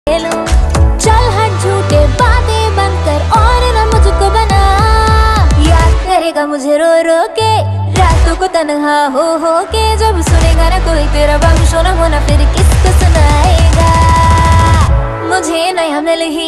लूं। चल हट झूठे बातें बंद कर और ना मुझको बना। याद करेगा मुझे रो रो के रातों को तन्हा हो के। जब सुनेगा ना कोई तेरा बम शोना होना फिर किसको सुनाएगा। मुझे नया मिल ही